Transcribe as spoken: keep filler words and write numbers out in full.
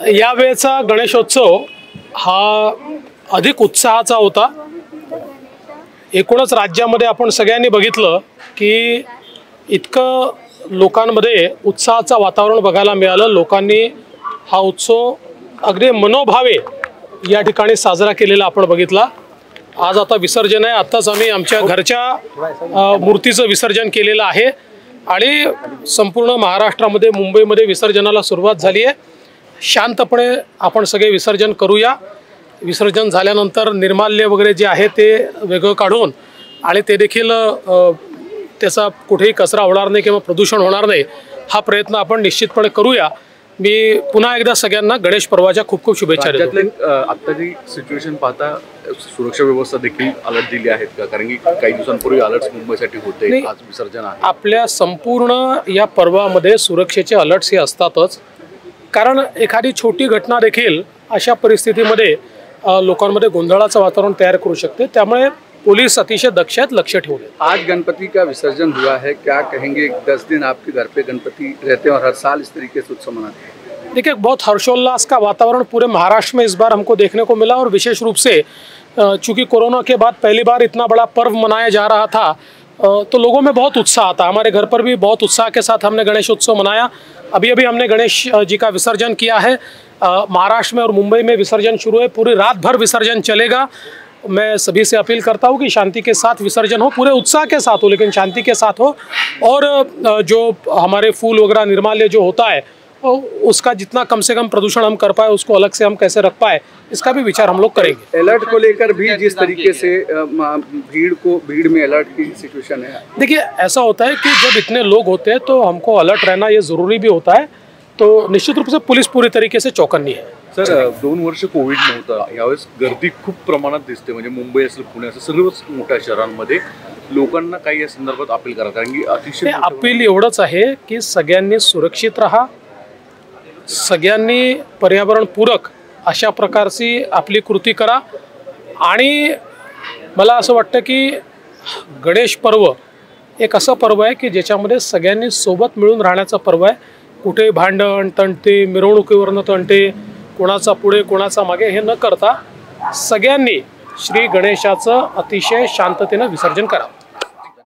यावेळेचा गणेशोत्सव हा अधिक उत्साहाचा होता। एकूणच राज्यामध्ये आपण सगळ्यांनी बघितलं की इतकं लोकांमध्ये उत्साहाचं वातावरण बघायला मिळालं। लोकांनी हा उत्सव अगदी मनोभावे या ठिकाणी साजरा केलेला आपण बघितला। आज आता विसर्जन आहे। आताच आम्ही आमच्या घरच्या मूर्तीचं विसर्जन केलेलं आहे आणि संपूर्ण महाराष्ट्रामध्ये मुंबईमध्ये विसर्जनाला सुरुवात झाली आहे। शांतपणे आपण सगळे विसर्जन करूया। विसर्जन झाल्यानंतर निर्माल्य वगैरे जे आहे ते वेगळं काढून आणि ते देखील त्याचा कुठेही कचरा होणार नाही किंवा प्रदूषण होणार नाही हा प्रयत्न आपण निश्चितपणे करूया। मी पुन्हा एकदा सगळ्यांना गणेश पर्वाच्या खूप खूप शुभेच्छा देतो। आत्ताची सिच्युएशन पाहता सुरक्षा व्यवस्था देखील अलर्ट दिली आहेत का? कारण की काही दिवसांपूर्वी अलर्ट्स मुंबईसाठी होते, आज विसर्जन आहे। आपल्या संपूर्ण या पर्वामध्ये सुरक्षेचे अलर्ट्स हे असतातच, कारण एखादी छोटी घटना देखील अशा परिस्थितीमध्ये लोकांमध्ये गोंधळाचं वातावरण तैयार करू शकते। त्यामुळे पुलिस अतिशय दक्ष आहेत, लक्ष ठेवले। आज गणपति का विसर्जन हुआ है, क्या कहेंगे? दस दिन आपके घर पे गणपति रहते हैं और हर साल इस तरीके से उत्सव मनाते हैं। देखिए, बहुत हर्षोल्लास का वातावरण पूरे महाराष्ट्र में इस बार हमको देखने को मिला और विशेष रूप से चूँकि कोरोना के बाद पहली बार इतना बड़ा पर्व मनाया जा रहा था तो लोगों में बहुत उत्साह था। हमारे घर पर भी बहुत उत्साह के साथ हमने गणेश उत्सव मनाया। अभी अभी हमने गणेश जी का विसर्जन किया है। महाराष्ट्र में और मुंबई में विसर्जन शुरू है, पूरी रात भर विसर्जन चलेगा। मैं सभी से अपील करता हूँ कि शांति के साथ विसर्जन हो, पूरे उत्साह के साथ हो, लेकिन शांति के साथ हो। और जो हमारे फूल वगैरह निर्माल्य जो होता है उसका जितना कम से कम प्रदूषण हम कर पाए, उसको अलग से हम कैसे रख पाए, इसका भी विचार हम लोग करेंगे। अलर्ट को लेकर भी जिस तरीके से भीड़ को भीड़ में अलर्ट की सिचुएशन है, देखिए ऐसा होता है कि जब इतने लोग होते हैं तो हमको अलर्ट रहना ये ज़रूरी भी होता है। तो निश्चित रूप से पुलिस पूरी तरीके से चौकन्नी है। सर, दोन वर्ष कोविड नव्हता, यावेळेस गर्दी खूप प्रमाणात दिसते। म्हणजे मुंबई असेल, पुणे असेल, सर्वच मोठ्या शहरांमध्ये लोकांना काही या संदर्भात अपील करा? कारण की अतिशय अपील एवढंच आहे की सगळ्यांनी सुरक्षित राहा, सगळ्यांनी पर्यावरणपूरक अशा प्रकारची आपली कृती करा। आणि मला असं वाटतं की गणेश पर्व एक असं पर्व आहे की ज्याच्यामध्ये सगळ्यांनी सोबत मिळून राहण्याचा पर्व आहे। कुठे भांडण तंटे, मिरवणुकीवरनं तंटे, कोणाचा पुढे कोणाचा मागे हे न करता सगळ्यांनी श्री गणेशाचं अतिशय शांततेने विसर्जन करा।